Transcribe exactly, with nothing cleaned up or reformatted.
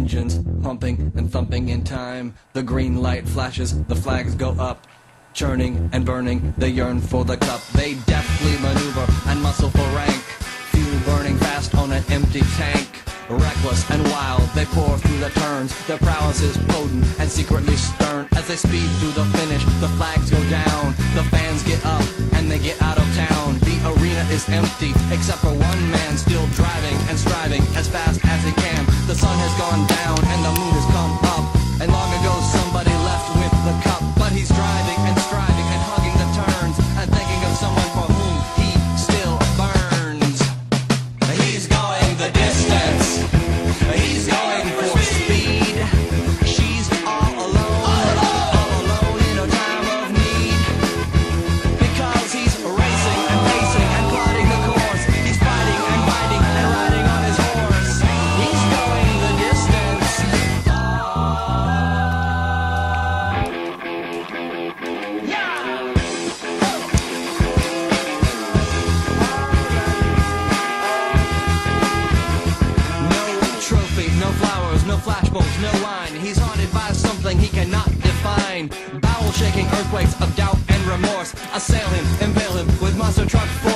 engines pumping and thumping in time. The green light flashes, the flags go up. Churning and burning, they yearn for the cup. They deftly maneuver and muscle for rank. Fuel burning fast on an empty tank. Reckless and wild, they pour through the turns. Their prowess is potent and secretly stern. As they speed through the finish, the flags go down. The fans get up and they get out of town. The arena is empty, except for one man still driving and striving as fast as he can. The sun has gone down and the moon has come up. And long ago somebody left with the cup. But he's driving and striving and hugging the turns and thinking of someone for whom he still burns. He's going the distance. He's going for speed. She's all alone, all alone in a time of need. Because he's racing and pacing and plotting the course. He's fighting and fighting and riding on his horse. He's going the distance. No flowers, no flashbulbs, no wine. He's haunted by something he cannot define. Bowel-shaking earthquakes of doubt and remorse assail him, impale him with monster truck force.